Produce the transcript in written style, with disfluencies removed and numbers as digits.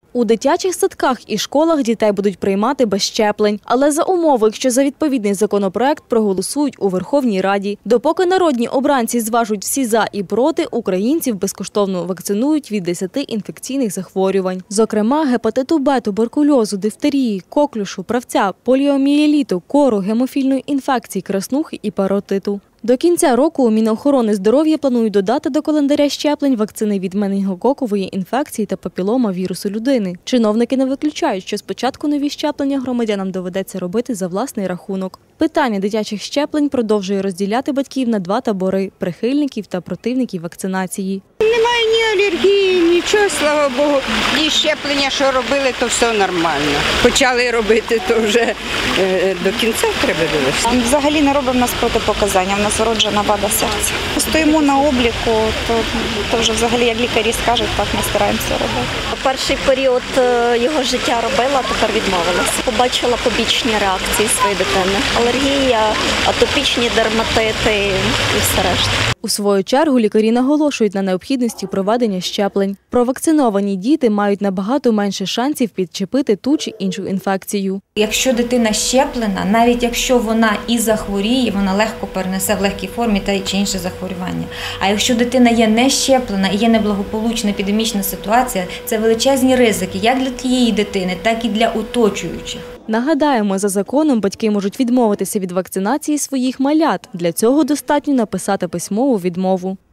У дитячих садках і школах дітей будуть приймати без щеплень. Але за умови, якщо за відповідний законопроект проголосують у Верховній Раді. Допоки народні обранці зважуть всі за і проти, українців безкоштовно вакцинують від 10 інфекційних захворювань. Зокрема, гепатиту Б, туберкульозу, дифтерії, коклюшу, правця, поліомієліту, кору, гемофільної інфекції, краснухи і паротиту. До кінця року у Мінохорони здоров'я планують додати до календаря щеплень вакцини від менингококової інфекції та папілома вірусу людини. Чиновники не виключають, що спочатку нові щеплення громадянам доведеться робити за власний рахунок. Питання дитячих щеплень продовжує розділяти батьків на два табори – прихильників та противників вакцинації. Немає ні алергії, нічого, слава Богу. І щеплення, що робили, то все нормально. Почали робити, то вже до кінця треба дивитися. Взагалі не робимо нас протипоказання, в нас вроджена вада серця. Стоїмо на обліку, то вже взагалі, як лікарі скажуть, так ми стараємося робити. Перший період його життя робила, тепер відмовилася. Побачила побічні реакції своєї дитини. Алергія, атопічні дерматити і все решта. У свою чергу лікарі наголошують на необхідності проведення щеплень. Провакциновані діти мають набагато менше шансів підчепити ту чи іншу інфекцію. Якщо дитина щеплена, навіть якщо вона і захворіє, вона легко перенесе в легкій формі те чи інше захворювання. А якщо дитина є не щеплена і є неблагополучна епідемічна ситуація, це величезні ризики як для тієї дитини, так і для оточуючих. Нагадаємо, за законом батьки можуть відмовитися від вакцинації своїх малят. Для цього достатньо написати письмову відмову.